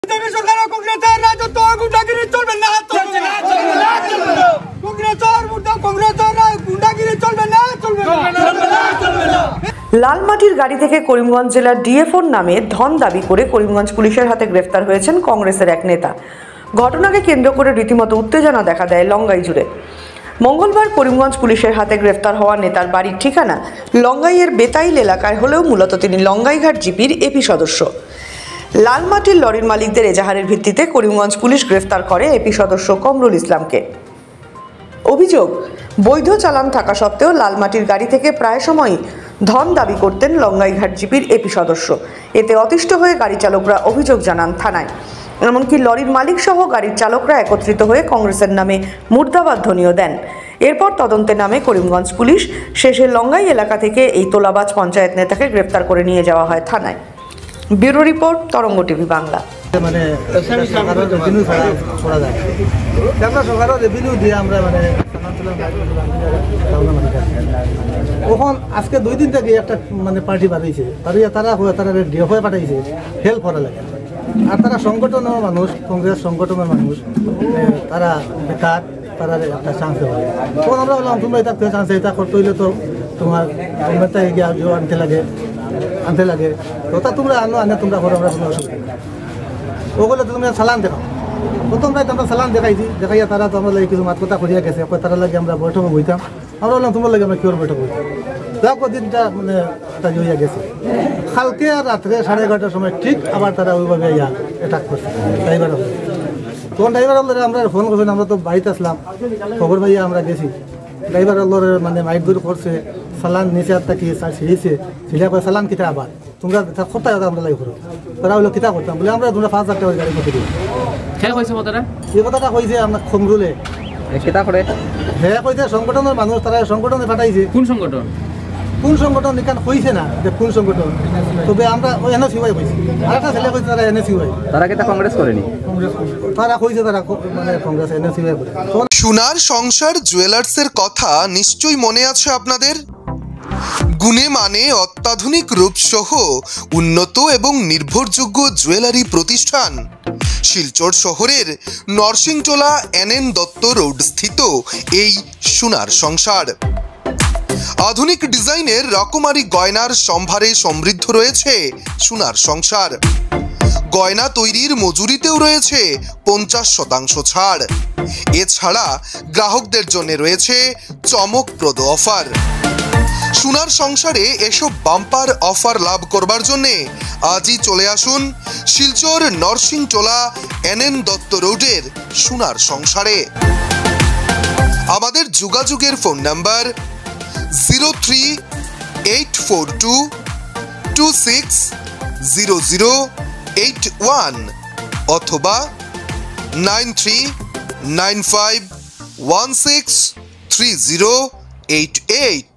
লালমাটির গাড়ি থেকে করিমগঞ্জ জেলার ডিএফওর নামে ধন দাবি করে করিমগঞ্জ পুলিশের হাতে গ্রেফতার হয়েছেন কংগ্রেসের এক নেতা। ঘটনাকে কেন্দ্র করে রীতিমতো উত্তেজনা দেখা দেয় লঙ্গাই জুড়ে। মঙ্গলবার করিমগঞ্জ পুলিশের হাতে গ্রেফতার হওয়া নেতার বাড়ির ঠিকানা লঙ্গাইয়ের বেতাইল এলাকায় হলেও মূলত তিনি লঙ্গাইঘাট জিপির এপি সদস্য। লালমাটির লরির মালিকদের এজাহারের ভিত্তিতে করিমগঞ্জ পুলিশ গ্রেফতার করে এপি সদস্য কমরুল ইসলামকে। অভিযোগ, বৈধ চালান থাকা সত্ত্বেও লালমাটির গাড়ি থেকে প্রায় সময়ই ধন দাবি করতেন লঙ্গাইঘাট জিপির এপি সদস্য। এতে অতিষ্ঠ হয়ে গাড়ি চালকরা অভিযোগ জানান থানায়। এমনকি লরির মালিক সহ গাড়ির চালকরা একত্রিত হয়ে কংগ্রেসের নামে মুর্দাবাদ ধ্বনিও দেন। এরপর তদন্তে নামে করিমগঞ্জ পুলিশ। শেষে লঙ্গাই এলাকা থেকে এই তোলাবাজ পঞ্চায়েত নেতাকে গ্রেফতার করে নিয়ে যাওয়া হয় থানায়। Bureau report, Tarang TV Bangla. মানে ওখান আজকে 2 দিন থেকে একটা মানে পার্টি বাড়িয়েছে, তারা হয়ে পাঠাইছে হেল্প করা লাগে। আর তারা সংগঠনের মানুষ, কংগ্রেস সংগঠনের মানুষ, তারা বেকার, তারা একটা চান্স দেওয়া। তখন আমরা বললাম তোমরা এটা চান্স এটা করতে হইলে তো তোমার আনতে লাগে তো তা তোমরা আনে তোমরা করো, আমরা কোনো অসুবিধা নেই। ওগুলো তো তোমরা চালান দেখাও। প্রথম রাত আমরা চালান দেখাইয়া তারা তো আমরা লাগে কিছু মাত কথা করিয়া গেছে। তারা লাগে আমরা বৈঠকে বইতাম। আমরা বললাম তোমরা লাগে আমরা কিওর বৈঠক বইতাম। দেখো দিনটা মানে একটা হইয়া গেছে। কালকে আর রাত্রে 11:30টার সময় ঠিক আবার তারা ওইভাবে অ্যাটাক করছে ড্রাইভার। তখন ড্রাইভার আমরা ফোন করছেন, আমরা তো বাড়িতে আসলাম, খবর পাইয়া আমরা গেছি। ড্রাইভার মানে মাইক দূর করছে, চালান নিচে আর তাকিয়ে ছিঁড়িছে, ছিঁড়া করে চালান কিতা আবার তোমরা কোথায় আমরা লাগে করো। তারা হইলো কিতা করতাম বলে আমরা তোমরা 5,000 টাকা গাড়ি করতে দিই। এই কথাটা কইছে আপনার খমরুলে কিতা করে। হ্যাঁ কইছে সংগঠনের মানুষ, তারা সংগঠনে পাঠাইছে। কোন সংগঠন এখানে কইছে না যে কোন সংগঠন, তবে আমরা ওই এনএসি ওয়াই কইছি। আর একটা ছেলে কইছে তারা এনএসি ওয়াই। তারা কি কংগ্রেস করেনি? তারা কইছে তারা মানে কংগ্রেস এনএসি ওয়াই করে। সোনার সংসার জুয়েলার্সের কথা নিশ্চয়ই মনে আছে আপনাদের। গুণে মানে অত্যাধুনিক রূপসহ উন্নত এবং নির্ভরযোগ্য জুয়েলারি প্রতিষ্ঠান শিলচর শহরের নরসিংটোলা NN দত্ত রোড স্থিত এই সোনার সংসার। আধুনিক ডিজাইনের রকমারি গয়নার সম্ভারে সমৃদ্ধ রয়েছে সোনার সংসার। গয়না তৈরির মজুরিতেও রয়েছে 50% ছাড়। এছাড়া গ্রাহকদের জন্য রয়েছে চমকপ্রদ অফার। সোনার সংসারে এসব বাম্পার অফার লাভ করবার জন্য আজই চলে আসুন শিলচর নরসিংটোলা NN দত্ত রোডের সোনার সংসারে। আমাদের যোগাযোগের ফোন নাম্বার 0384226008 অথবা 9395163088।